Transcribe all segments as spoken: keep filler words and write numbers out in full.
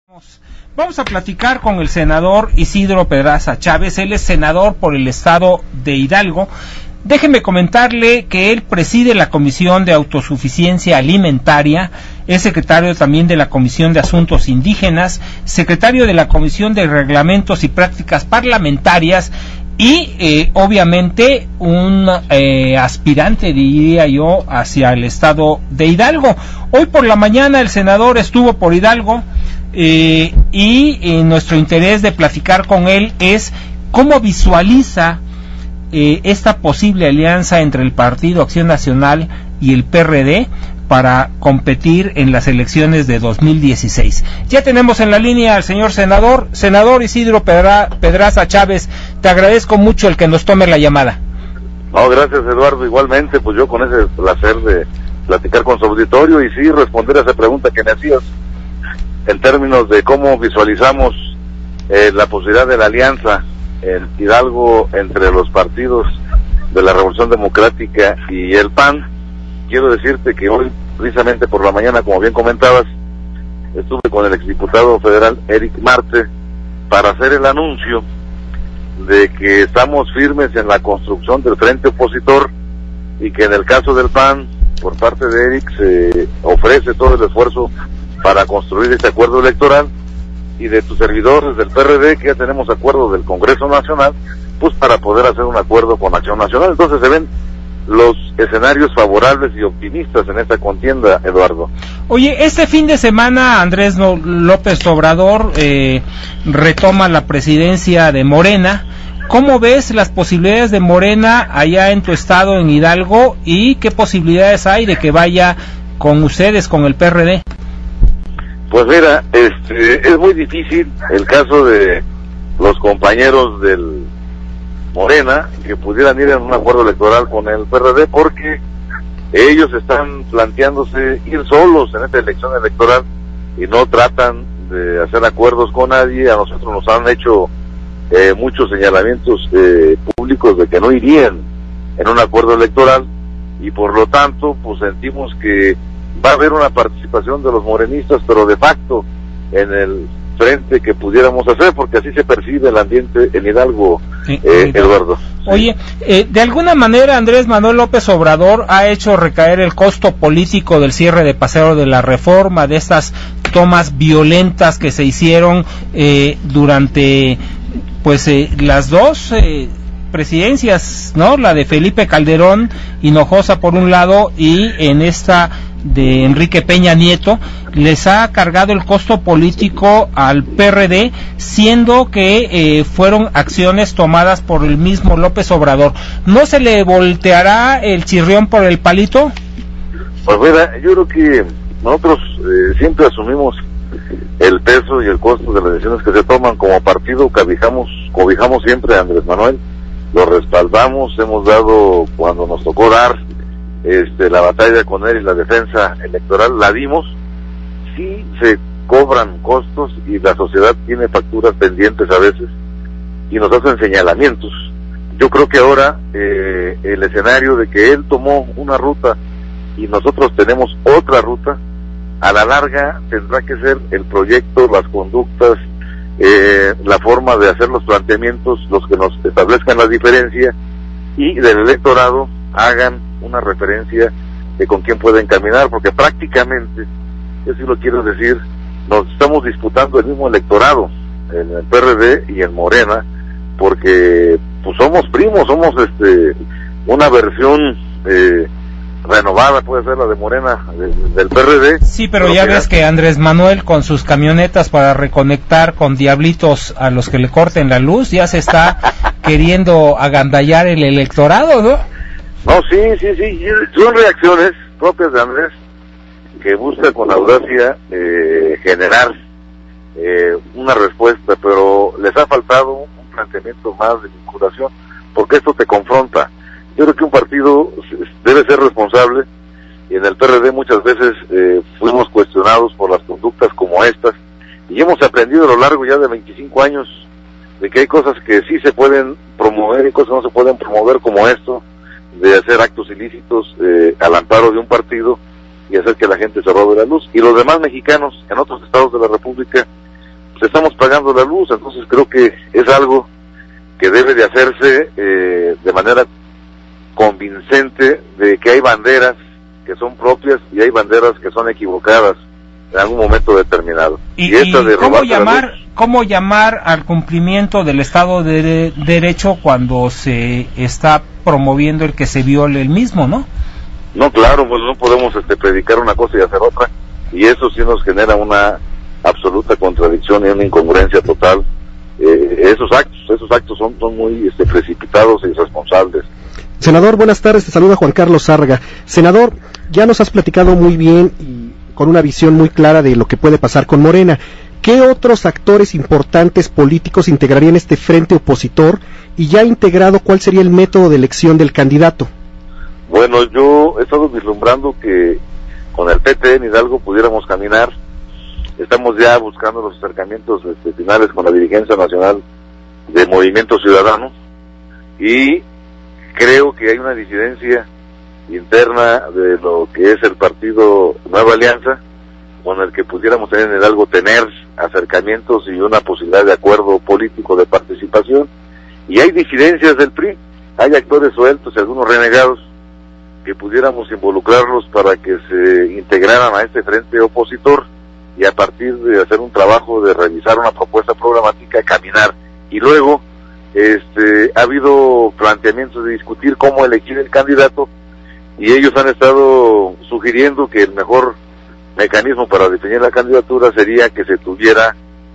Vamos a platicar con el senador Isidro Pedraza Chávez. Él es senador por el estado de Hidalgo. Déjeme comentarle que él preside la Comisión de Autosuficiencia Alimentaria, es secretario también de la Comisión de Asuntos Indígenas, secretario de la Comisión de Reglamentos y Prácticas Parlamentarias y eh, obviamente un eh, aspirante, diría yo, hacia el estado de Hidalgo. Hoy por la mañana el senador estuvo por Hidalgo. Eh, y eh, nuestro interés de platicar con él es cómo visualiza eh, esta posible alianza entre el Partido Acción Nacional y el P R D para competir en las elecciones de dos mil dieciséis. Ya tenemos en la línea al señor senador, senador Isidro Pedra, Pedraza Chávez. Te agradezco mucho el que nos tome la llamada. No, gracias Eduardo, igualmente, pues yo con ese placer de platicar con su auditorio y sí responder a esa pregunta que me hacías en términos de cómo visualizamos eh, la posibilidad de la alianza en Hidalgo entre los partidos de la Revolución Democrática y el P A N. Quiero decirte que hoy, precisamente por la mañana, como bien comentabas, estuve con el exdiputado federal Eric Marte para hacer el anuncio de que estamos firmes en la construcción del frente opositor y que en el caso del P A N, por parte de Eric, se ofrece todo el esfuerzo para construir este acuerdo electoral, y de tus servidores del P R D, que ya tenemos acuerdo del Congreso Nacional, pues para poder hacer un acuerdo con Acción Nacional. Entonces se ven los escenarios favorables y optimistas en esta contienda, Eduardo. Oye, este fin de semana Andrés López Obrador eh, retoma la presidencia de Morena. ¿Cómo ves las posibilidades de Morena allá en tu estado, en Hidalgo, y qué posibilidades hay de que vaya con ustedes, con el P R D? Pues mira, este, es muy difícil el caso de los compañeros del Morena que pudieran ir en un acuerdo electoral con el P R D, porque ellos están planteándose ir solos en esta elección electoral y no tratan de hacer acuerdos con nadie. A nosotros nos han hecho eh, muchos señalamientos eh, públicos de que no irían en un acuerdo electoral, y por lo tanto pues sentimos que va a haber una participación de los morenistas, pero de facto en el frente que pudiéramos hacer, porque así se percibe el ambiente en Hidalgo, sí, eh, Eduardo. Oye, eh, de alguna manera Andrés Manuel López Obrador ha hecho recaer el costo político del cierre de Paseo de la Reforma, de estas tomas violentas que se hicieron eh, durante pues eh, las dos eh, presidencias, ¿no? La de Felipe Calderón Hinojosa por un lado, y en esta de Enrique Peña Nieto. Les ha cargado el costo político al P R D, siendo que eh, fueron acciones tomadas por el mismo López Obrador. ¿No se le volteará el chirrión por el palito? Pues mira, yo creo que nosotros eh, siempre asumimos el peso y el costo de las decisiones que se toman. Como partido cobijamos, cobijamos siempre a Andrés Manuel, lo respaldamos, hemos dado cuando nos tocó dar este, la batalla con él y la defensa electoral, la dimos. Sí se cobran costos y la sociedad tiene facturas pendientes a veces y nos hacen señalamientos. Yo creo que ahora eh, el escenario de que él tomó una ruta y nosotros tenemos otra ruta, a la larga tendrá que ser el proyecto, las conductas, eh, la forma de hacer los planteamientos los que nos establezcan la diferencia, y del electorado hagan una referencia de con quién pueden caminar, porque prácticamente, yo sí lo quiero decir, nos estamos disputando el mismo electorado en el P R D y en Morena, porque pues somos primos, somos este una versión eh, renovada, puede ser la de Morena, de, del P R D. Sí, pero, pero ya que ves que Andrés Manuel con sus camionetas para reconectar con diablitos a los que le corten la luz, ya se está queriendo agandallar el electorado, ¿no? No, sí, sí, sí, son reacciones propias de Andrés, que busca con audacia eh, generar eh, una respuesta, pero les ha faltado un planteamiento más de vinculación, porque esto te confronta. Yo creo que un partido debe ser responsable, y en el P R D muchas veces eh, fuimos cuestionados por las conductas como estas, y hemos aprendido a lo largo ya de veinticinco años de que hay cosas que sí se pueden promover y cosas que no se pueden promover, como esto de hacer actos ilícitos eh, al amparo de un partido y hacer que la gente se robe la luz. Y los demás mexicanos en otros estados de la República estamos pagando la luz. Entonces creo que es algo que debe de hacerse eh, de manera convincente, de que hay banderas que son propias y hay banderas que son equivocadas en algún momento determinado. ¿Y, y, esta de cómo llamar cómo llamar al cumplimiento del Estado de, de Derecho cuando se está promoviendo el que se viole el mismo, ¿no? No, claro, pues no podemos este, predicar una cosa y hacer otra, y eso sí nos genera una absoluta contradicción y una incongruencia total. Eh, esos actos, esos actos son, son muy este, precipitados e irresponsables. Senador, buenas tardes, te saluda Juan Carlos Zárraga. Senador, ya nos has platicado muy bien y con una visión muy clara de lo que puede pasar con Morena. ¿Qué otros actores importantes políticos integrarían este frente opositor? Y ya integrado, ¿cuál sería el método de elección del candidato? Bueno, yo he estado vislumbrando que con el P T en Hidalgo pudiéramos caminar. Estamos ya buscando los acercamientos este, finales con la dirigencia nacional de Movimiento Ciudadano, y creo que hay una disidencia interna de lo que es el partido Nueva Alianza, con el que pudiéramos tener en Hidalgo tener acercamientos y una posibilidad de acuerdo político de participación. Y hay disidencias del P R I, hay actores sueltos y algunos renegados que pudiéramos involucrarlos para que se integraran a este frente opositor, y a partir de hacer un trabajo de realizar una propuesta programática, caminar. Y luego este ha habido planteamientos de discutir cómo elegir el candidato, y ellos han estado sugiriendo que el mejor mecanismo para definir la candidatura sería que se tuviera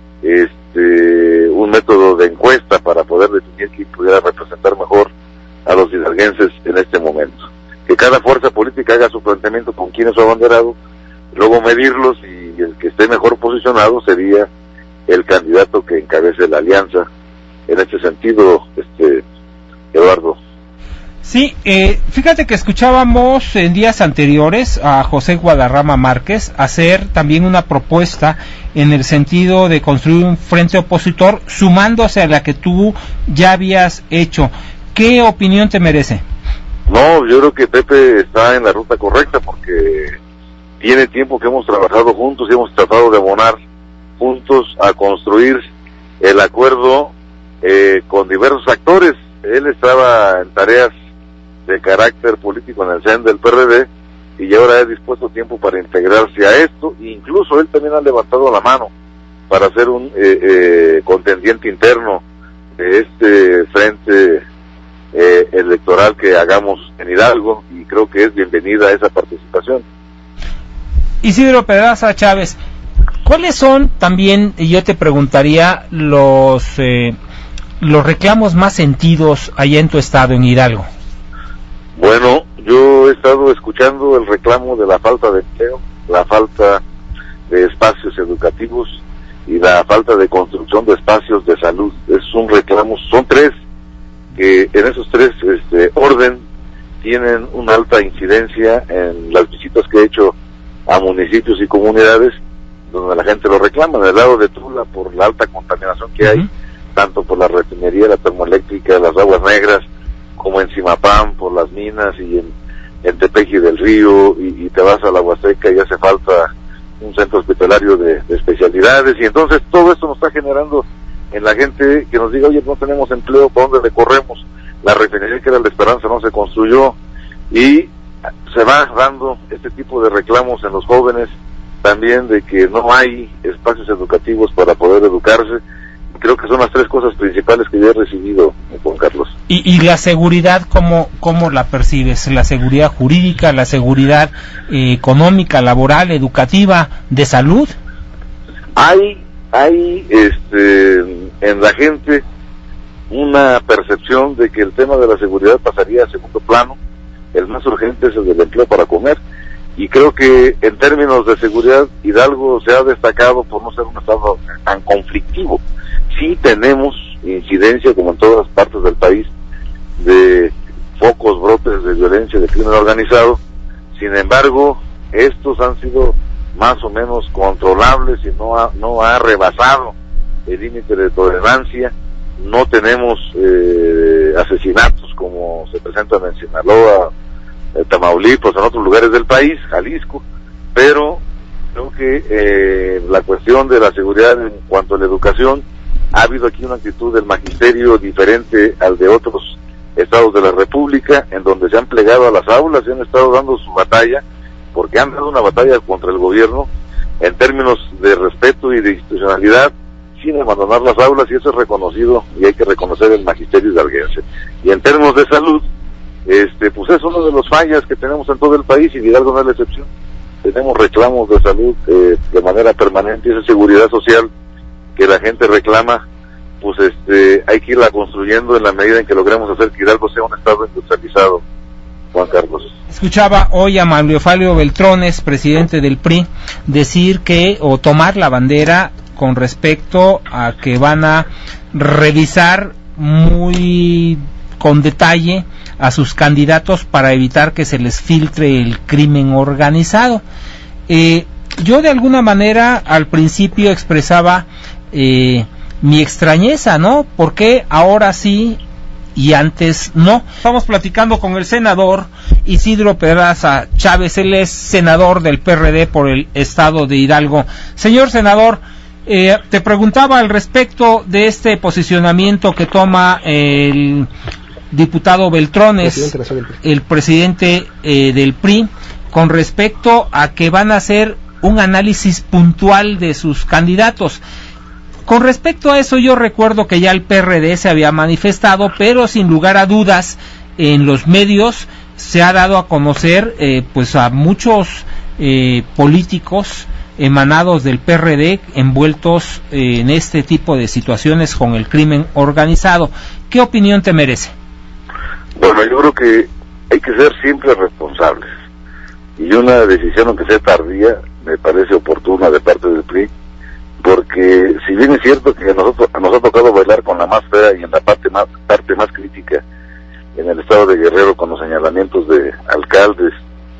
este un método de encuesta para poder definir quién pudiera representar mejor a los hidalguenses en este momento. Que cada fuerza política haga su planteamiento con quién es su abanderado, luego medirlos, y el que esté mejor posicionado sería el candidato que encabece la alianza. En este sentido, este Eduardo. Sí, eh, fíjate que escuchábamos en días anteriores a José Guadarrama Márquez hacer también una propuesta en el sentido de construir un frente opositor sumándose a la que tú ya habías hecho. ¿Qué opinión te merece? No, yo creo que Pepe está en la ruta correcta, porque tiene tiempo que hemos trabajado juntos y hemos tratado de abonar juntos a construir el acuerdo eh, con diversos actores. Él estaba en tareas de carácter político en el C E N del P R D, y ahora ha dispuesto tiempo para integrarse a esto, e incluso él también ha levantado la mano para ser un eh, eh, contendiente interno de este frente eh, electoral que hagamos en Hidalgo, y creo que es bienvenida esa participación. Isidro Pedraza Chávez, ¿cuáles son también, y yo te preguntaría, los eh, los reclamos más sentidos allá en tu estado, en Hidalgo? Bueno, yo he estado escuchando el reclamo de la falta de empleo, la falta de espacios educativos y la falta de construcción de espacios de salud. Es un reclamo, son tres, que en esos tres este, orden tienen una alta incidencia en las visitas que he hecho a municipios y comunidades donde la gente lo reclama. En el lado de Tula, por la alta contaminación que hay, uh-huh. tanto por la refinería, la termoeléctrica, las aguas negras, como en Simapán, por las minas, y en, en Tepeji del Río, y, y te vas a la Huasteca y hace falta un centro hospitalario de, de especialidades, y entonces todo esto nos está generando en la gente que nos diga, oye, no tenemos empleo, ¿para dónde recorremos? La refinería que era la Esperanza no se construyó, y se va dando este tipo de reclamos en los jóvenes, también de que no hay espacios educativos para poder educarse. Creo que son las tres cosas principales que yo he recibido, Juan Carlos. ¿Y, y la seguridad, cómo, cómo la percibes? ¿La seguridad jurídica, la seguridad eh, económica, laboral, educativa, de salud? Hay, hay este, en la gente una percepción de que el tema de la seguridad pasaría a segundo plano. El más urgente es el del empleo para comer, y creo que en términos de seguridad Hidalgo se ha destacado por no ser un estado tan conflictivo. Sí tenemos incidencia, como en todas partes del país, de focos, brotes de violencia, de crimen organizado. Sin embargo, estos han sido más o menos controlables y no ha, no ha rebasado el límite de tolerancia. No tenemos eh, asesinatos como se presentan en Sinaloa, en Tamaulipas, en otros lugares del país, Jalisco, pero Creo que eh, la cuestión de la seguridad en cuanto a la educación, ha habido aquí una actitud del magisterio diferente al de otros estados de la República, en donde se han plegado a las aulas y han estado dando su batalla, porque han dado una batalla contra el gobierno en términos de respeto y de institucionalidad, sin abandonar las aulas, y eso es reconocido y hay que reconocer el magisterio hidalguense. Y en términos de salud, este pues es uno de los fallas que tenemos en todo el país, y Hidalgo no es la excepción. Tenemos reclamos de salud eh, de manera permanente, y esa seguridad social que la gente reclama, pues este hay que irla construyendo en la medida en que logremos hacer que Hidalgo sea un estado industrializado. Juan Carlos. Escuchaba hoy a Manlio Fabio Beltrones, presidente del P R I, decir que, o tomar la bandera con respecto a que van a revisar muy con detalle a sus candidatos para evitar que se les filtre el crimen organizado. Eh, yo de alguna manera al principio expresaba eh, mi extrañeza, ¿no? ¿Por qué ahora sí y antes no? Estamos platicando con el senador Isidro Pedraza Chávez, él es senador del P R D por el estado de Hidalgo. Señor senador, eh, te preguntaba al respecto de este posicionamiento que toma el diputado Beltrones, presidente el presidente eh, del P R I, con respecto a que van a hacer un análisis puntual de sus candidatos. Con respecto a eso, yo recuerdo que ya el P R D se había manifestado, pero sin lugar a dudas en los medios se ha dado a conocer eh, pues a muchos eh, políticos emanados del P R D envueltos eh, en este tipo de situaciones con el crimen organizado. ¿Qué opinión te merece? Bueno, yo creo que hay que ser siempre responsables, y una decisión, aunque sea tardía, me parece oportuna de parte del P R I, porque si bien es cierto que a nosotros nos ha tocado bailar con la más fea y en la parte más parte más crítica en el estado de Guerrero, con los señalamientos de alcaldes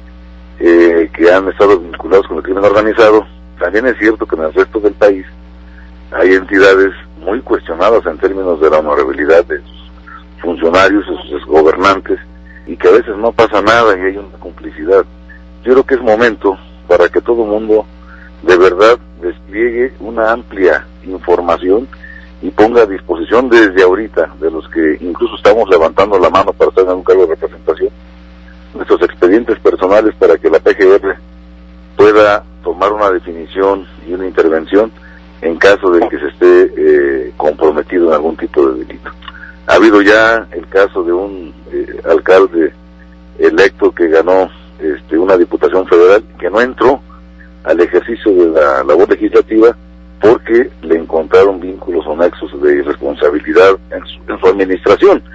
eh, que han estado vinculados con el crimen organizado, también es cierto que en el resto del país hay entidades muy cuestionadas en términos de la honorabilidad de sus funcionarios, de sus gobernantes, y que a veces no pasa nada y hay una complicidad. Yo creo que es momento para que todo el mundo de verdad despliegue una amplia información y ponga a disposición desde ahorita, de los que incluso estamos levantando la mano para estar en un cargo de representación, nuestros expedientes personales, para que la P G R pueda tomar una definición y una intervención en caso de que se esté eh, comprometido en algún tipo de delito. Ha habido ya el caso de un eh, alcalde electo que ganó este, una diputación federal, que no entró al ejercicio de la labor legislativa porque le encontraron vínculos o nexos de irresponsabilidad en su, en su administración.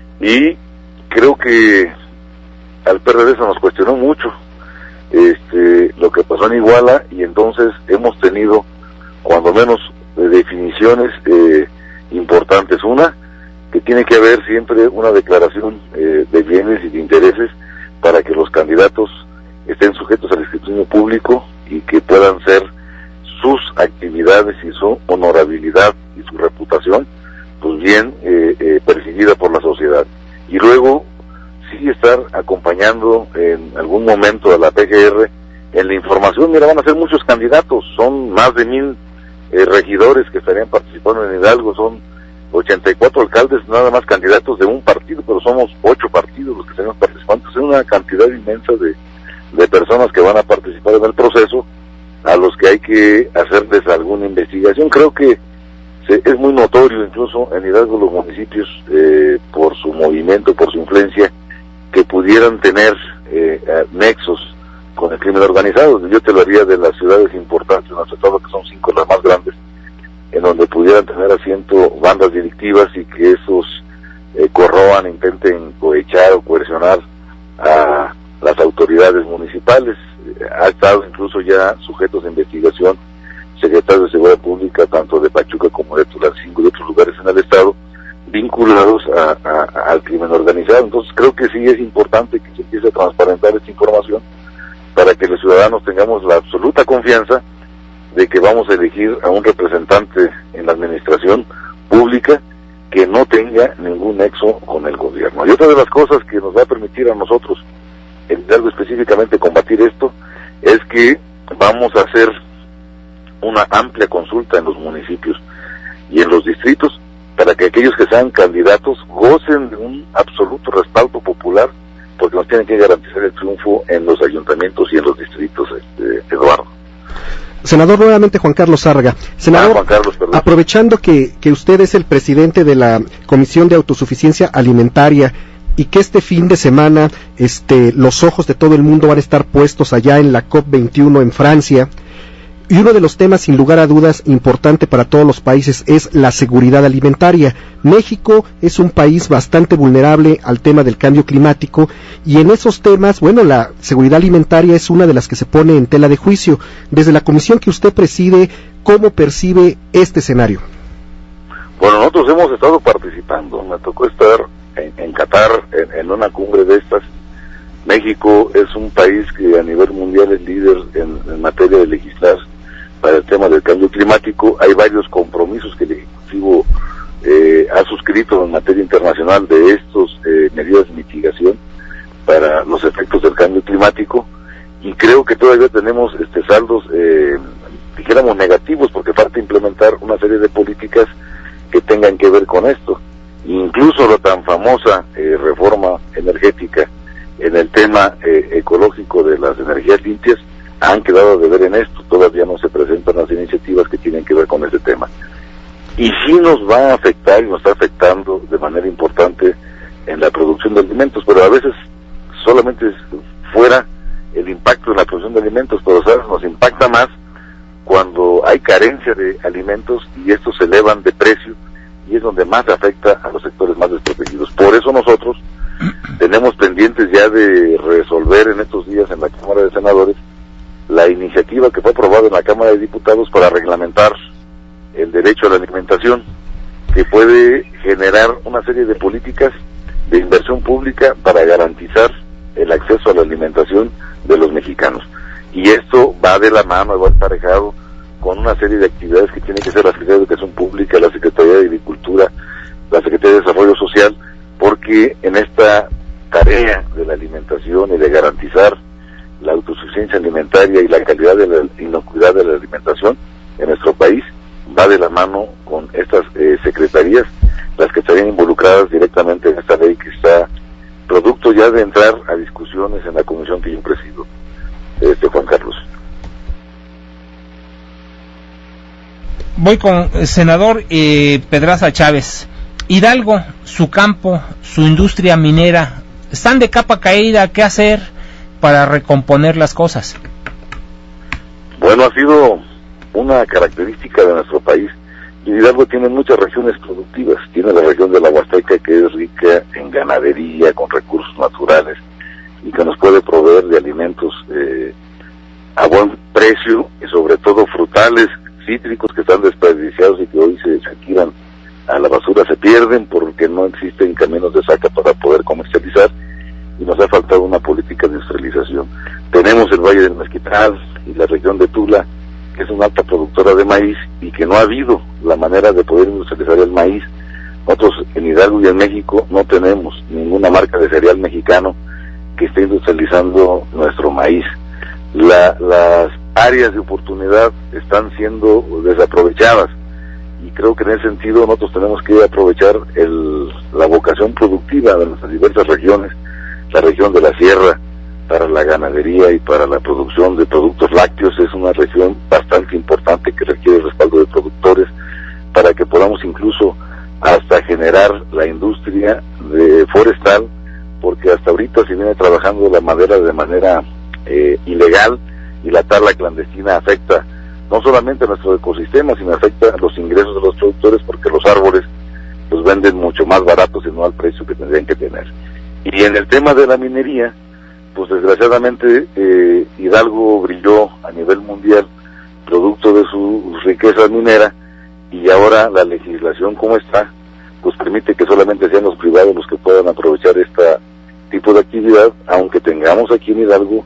Y creo que al P R D se nos cuestionó mucho este, lo que pasó en Iguala, y entonces hemos tenido cuando menos eh, definiciones eh, importantes. Una, que tiene que haber siempre una declaración eh, de bienes y de intereses para que los candidatos estén sujetos al escrutinio público y que puedan ser sus actividades y su honorabilidad y su reputación pues bien eh, eh, percibida por la sociedad. Y luego sí estar acompañando en algún momento a la P G R en la información. Mira, van a ser muchos candidatos, son más de mil eh, regidores que estarían participando en Hidalgo, son ochenta y cuatro alcaldes, nada más candidatos de un partido, pero somos ocho partidos los que estaríamos participando. Es una cantidad inmensa de, de personas que van a participar en el proceso, a los que hay que hacerles alguna investigación. Creo que se, es muy notorio, incluso en Hidalgo, los municipios, eh, por su movimiento, por su influencia, que pudieran tener eh, nexos con el crimen organizado. Yo te lo haría de las ciudades importantes de nuestro estado, que son cinco las más grandes, en donde pudieran tener asiento bandas delictivas y que esos eh, corroan, intenten cohechar o coercionar a las autoridades municipales. Eh, ha estado incluso ya sujetos de investigación secretarios de Seguridad Pública, tanto de Pachuca como de Tulancingo y de otros lugares en el estado, vinculados a, a, al crimen organizado. Entonces creo que sí es importante que se empiece a transparentar esta información para que los ciudadanos tengamos la absoluta confianza de que vamos a elegir a un representante en la administración pública que no tenga ningún nexo con el gobierno. Y otra de las cosas que nos va a permitir a nosotros, en algo específicamente, combatir esto, es que vamos a hacer una amplia consulta en los municipios y en los distritos para que aquellos que sean candidatos gocen de un absoluto respaldo popular, porque nos tienen que garantizar el triunfo en los ayuntamientos y en los distritos, este, Eduardo. Senador, nuevamente Juan Carlos Zárraga. Senador, ah, Juan Carlos, aprovechando que, que usted es el presidente de la Comisión de Autosuficiencia Alimentaria y que este fin de semana este, los ojos de todo el mundo van a estar puestos allá en la COP veintiuno en Francia, y uno de los temas sin lugar a dudas importante para todos los países es la seguridad alimentaria. México es un país bastante vulnerable al tema del cambio climático y en esos temas, bueno, la seguridad alimentaria es una de las que se pone en tela de juicio. Desde la comisión que usted preside, ¿cómo percibe este escenario? Bueno, nosotros hemos estado participando, me tocó estar en, en Qatar en, en una cumbre de estas. México es un país que a nivel mundial es líder en, en materia de legislar para el tema del cambio climático. Hay varios compromisos que el Ejecutivo eh, ha suscrito en materia internacional de estos eh, medidas de mitigación para los efectos del cambio climático, y creo que todavía tenemos este saldos, eh, dijéramos negativos, porque falta implementar una serie de políticas que tengan que ver con esto. Incluso la tan famosa eh, reforma energética en el tema eh, ecológico de las energías limpias han quedado de ver en esto. Todavía no se presentan las iniciativas que tienen que ver con ese tema. Y sí nos va a afectar y nos está afectando de manera importante en la producción de alimentos, pero a veces solamente es fuera el impacto en la producción de alimentos, pero ¿sabes? Nos impacta más cuando hay carencia de alimentos y estos se elevan de precio, y es donde más afecta a los sectores más desprotegidos. Por eso nosotros tenemos pendientes ya de resolver en estos días en la Cámara de Senadores la iniciativa que fue aprobada en la Cámara de Diputados para reglamentar el derecho a la alimentación, que puede generar una serie de políticas de inversión pública para garantizar el acceso a la alimentación de los mexicanos. Y esto va de la mano, va emparejado con una serie de actividades que tiene que hacer la Secretaría de Educación Pública, la Secretaría de Agricultura, la Secretaría de Desarrollo Social, porque en esta tarea de la alimentación y de garantizar la autosuficiencia alimentaria y la calidad de la inocuidad de la alimentación en nuestro país va de la mano con estas eh, secretarías, las que estarían involucradas directamente en esta ley que está producto ya de entrar a discusiones en la comisión que yo presido, este Juan Carlos. Voy con el senador eh, Pedraza Chávez. Hidalgo, su campo, su industria minera, están de capa caída. ¿Qué hacer para recomponer las cosas? Bueno, ha sido una característica de nuestro país. Hidalgo tiene muchas regiones productivas. Tiene la región de la Huasteca, que es rica en ganadería, con recursos naturales, y que nos puede proveer de alimentos eh, a buen precio, y sobre todo frutales, cítricos que están desperdiciados y que hoy se, se tiran a la basura, se pierden porque no existen caminos de saca para poder comercializar, y nos ha faltado una política de industrialización. Tenemos el Valle del Mezquital y la región de Tula, que es una alta productora de maíz, y que no ha habido la manera de poder industrializar el maíz. Nosotros en Hidalgo y en México no tenemos ninguna marca de cereal mexicano que esté industrializando nuestro maíz. La, las áreas de oportunidad están siendo desaprovechadas, y creo que en ese sentido nosotros tenemos que aprovechar el, la vocación productiva de nuestras diversas regiones. La región de la sierra, para la ganadería y para la producción de productos lácteos, es una región bastante importante que requiere el respaldo de productores para que podamos incluso hasta generar la industria de forestal, porque hasta ahorita se viene trabajando la madera de manera eh, ilegal, y la tala clandestina afecta no solamente a nuestro ecosistema, sino afecta a los ingresos de los productores, porque los árboles los venden mucho más baratos y no al precio que tendrían que tener. Y en el tema de la minería, pues desgraciadamente eh, Hidalgo brilló a nivel mundial producto de su riqueza minera, y ahora la legislación como está, pues permite que solamente sean los privados los que puedan aprovechar este tipo de actividad, aunque tengamos aquí en Hidalgo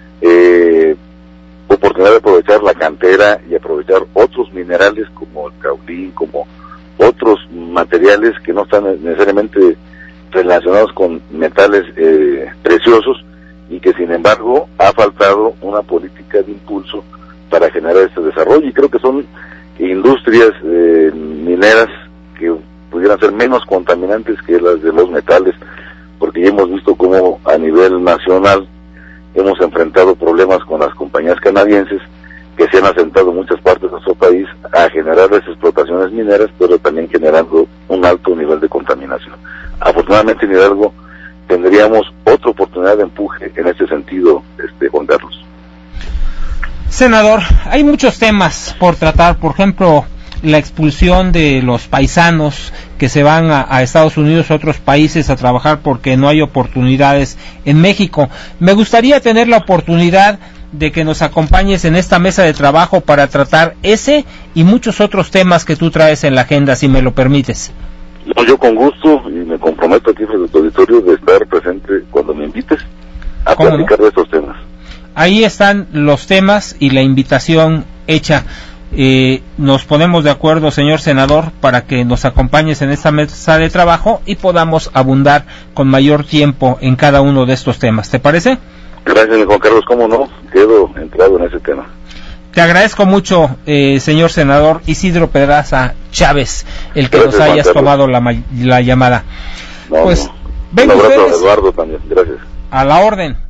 eh, oportunidad de aprovechar la cantera y aprovechar otros minerales como el caolín, como otros materiales que no están necesariamente relacionados con metales eh, preciosos, y que sin embargo ha faltado una política de impulso para generar este desarrollo, y creo que son industrias eh, mineras que pudieran ser menos contaminantes que las de los metales, porque ya hemos visto cómo a nivel nacional hemos enfrentado problemas con las compañías canadienses que se han asentado en muchas partes de nuestro país a generar las explotaciones mineras, pero también generando un alto nivel de contaminación. Afortunadamente en Hidalgo tendríamos otra oportunidad de empuje en este sentido, este Juan Carlos. Senador, hay muchos temas por tratar, por ejemplo, la expulsión de los paisanos que se van a, a Estados Unidos o otros países a trabajar porque no hay oportunidades en México. Me gustaría tener la oportunidad de que nos acompañes en esta mesa de trabajo para tratar ese y muchos otros temas que tú traes en la agenda, si me lo permites. No, yo con gusto, y me comprometo aquí frente a tu auditorio de estar presente cuando me invites a platicar no? de estos temas. Ahí están los temas y la invitación hecha. Eh, nos ponemos de acuerdo, señor senador, para que nos acompañes en esta mesa de trabajo y podamos abundar con mayor tiempo en cada uno de estos temas. ¿Te parece? Gracias, Juan Carlos. ¿Cómo no? Quedo entrado en ese tema. Te agradezco mucho, eh, señor senador Isidro Pedraza Chávez, el que Gracias, nos hayas tomado la, la llamada. No, pues, no. ven Un abrazo ustedes. a Eduardo también. Gracias. A la orden.